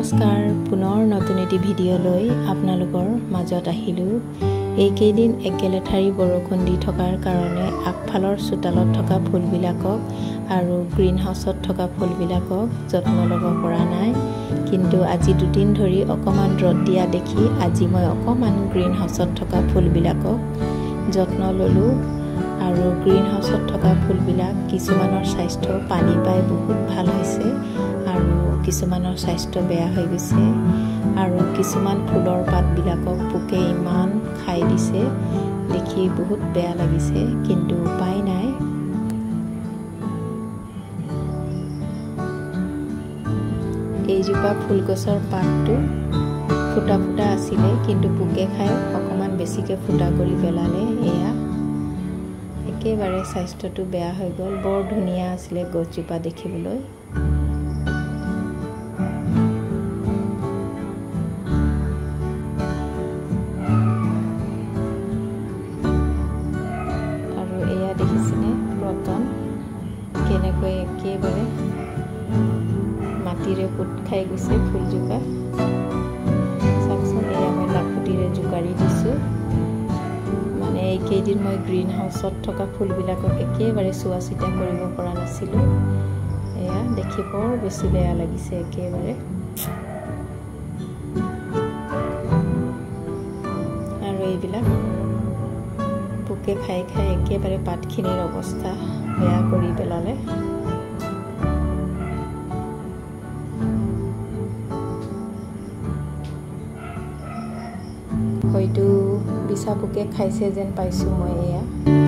নমস্কাৰ পুনৰ নতুন এটি ভিডিঅ' লৈ আপোনালোকৰ মাজত আহিলো। এইকেইদিন একেলেঠাৰি বৰষুণ দি থকাৰ কাৰণে আগফালৰ চোতালত থকা ফুলবিলাকক আৰু গ্ৰীণ হাউচত থকা ফুলবিলাকক যত্ন ল'ব পৰা নাই। কিন্তু আজি দুদিন ধৰি অকমান ৰ'দ দিয়া দেখি আজি মই অকমান গ্ৰীণ হাউচত থকা ফুলবিলাকক যত্ন ল'লো। আৰু গ্ৰীণ হাউচত থকা ফুলবিলাক কিছুমানৰ স্বাস্থ্য পানী পাই বহুত ভাল হৈছে আৰু কিছুমানৰ স্বাস্থ্য বেয়া হৈ গৈছে আৰু কিছুমান ফুলৰ পাতবিলাকক পোকে ইমান খাই দিছে, দেখি বহুত বেয়া লাগিছে, কিন্তু উপায় নাই। এইজোপা ফুলগছৰ পাতটো ফুটা ফুটা আছিলে, কিন্তু পোকে খাই অকণমান বেছিকৈ ফুটা কৰি পেলালে। এয়া একেবাৰে স্বাস্থ্যটো বেয়া হৈ গ'ল। বৰ ধুনীয়া আছিলে গছজোপা দেখিবলৈ। আৰু এয়া দেখিছেনে ৰতন কেনেকৈ একেবাৰে মাটিৰে পোত খাই গৈছে ফুলজোপা। চাওকচোন, এয়া মই লাখুটিৰে জোকাৰি দিছোঁ। মানে এইকেইদিন মই গ্ৰীণ হাউচত থকা ফুলবিলাকক একেবাৰে চোৱা চিতা কৰিব পৰা নাছিলোঁ। এয়া দেখি বৰ বেছি বেয়া লাগিছে একেবাৰে। আৰু এইবিলাক পোকে খাই খাই একেবাৰে পাতখিনিৰ অৱস্থা বেয়া কৰি পেলালে। হয়তো বিছা পোকে খাইছে যেন পাইছোঁ মই। এয়া